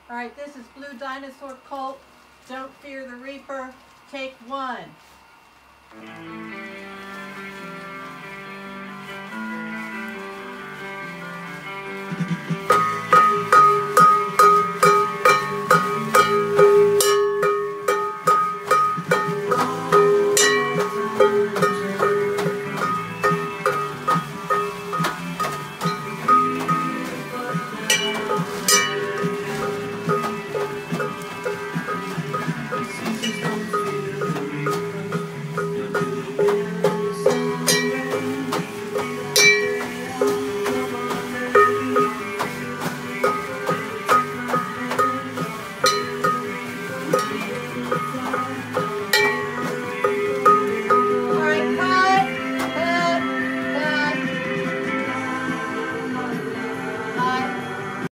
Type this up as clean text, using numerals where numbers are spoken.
All right, this is Blue Dinosaur Cult. Don't Fear the Reaper. Take one.